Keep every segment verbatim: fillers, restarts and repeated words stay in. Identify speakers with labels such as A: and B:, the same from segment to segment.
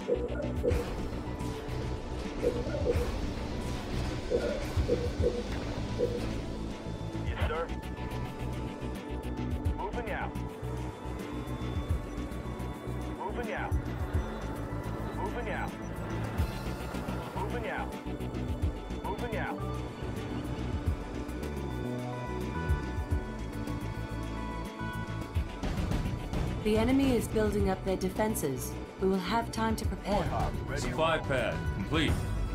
A: Yes, sir. Moving out. Moving out. Moving out. Moving out. Moving out.
B: The enemy is building up their defenses. We will have time to prepare.
A: Warthog,
C: Supply pad complete.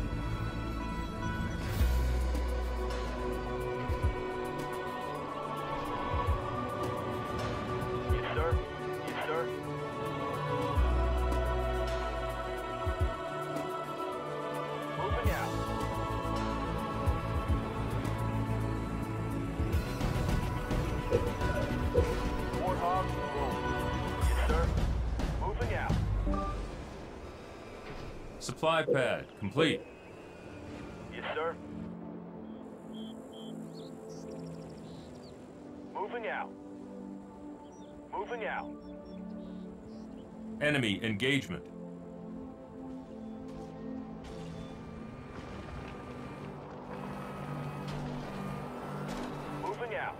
A: Yes, sir. Yes, sir. Moving out. Warthog, roll. Yes, sir. Moving out.
C: Supply pad complete.
A: Yes, sir. Moving out. Moving out.
C: Enemy engagement.
A: Moving out.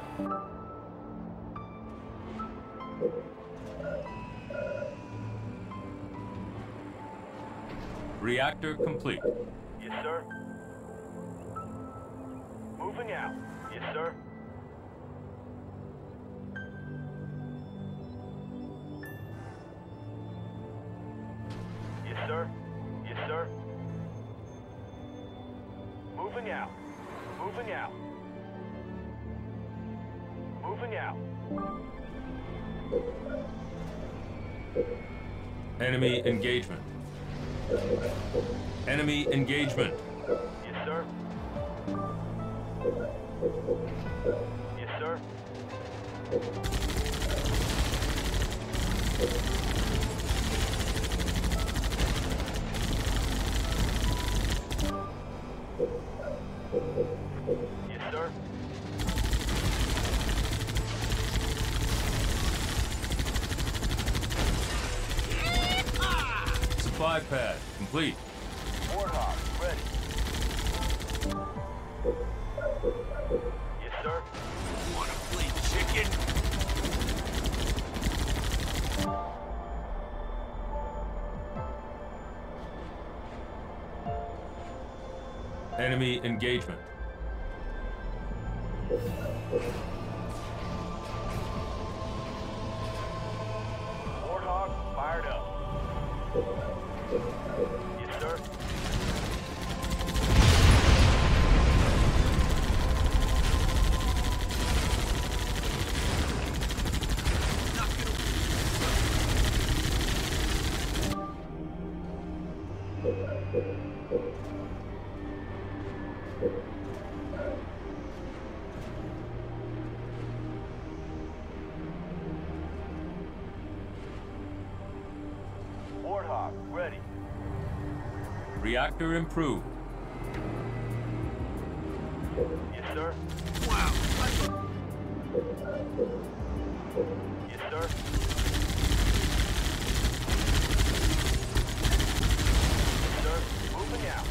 C: Reactor complete.
A: Yes, sir. Moving out. Yes, sir. Yes, sir. Yes, sir. Moving out. Moving out. Moving out.
C: Enemy engagement. Enemy engagement.
A: Yes, sir. Yes, sir. Yes, sir.
C: Supply pad complete.
A: Warthog, ready. Yes, sir.
D: Wanna play chicken?
C: Enemy engagement.
A: Warthog, fired up. Yes, sir.
D: Not gonna
A: Warthog, ready.
C: Reactor improved.
A: Yes, sir.
D: Wow.
A: Yes, sir. Yes, sir. Moving out.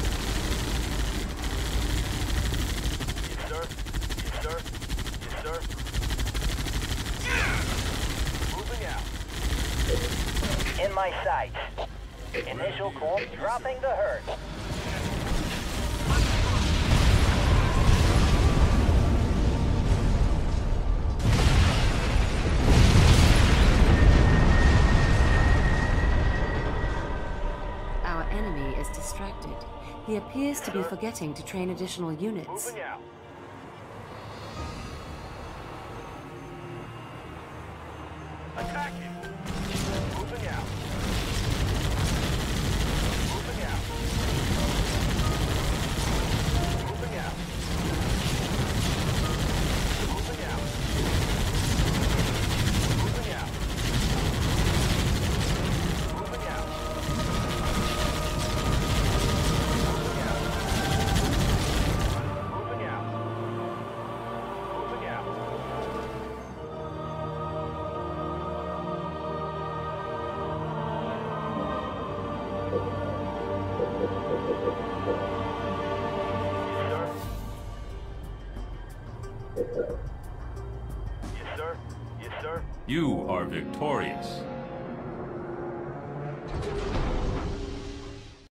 A: Yes, sir. Yes, sir. Yes, sir. Moving out.
E: In my sights. Initial corp dropping the herd.
B: Our enemy is distracted. He appears to be forgetting to train additional units.
A: Moving out. Attack him. Moving out. Moving out. Moving out. Moving out. Moving out. Moving out. Moving out. Moving out. Moving out. Yes, sir. Yes, sir.
C: You are victorious.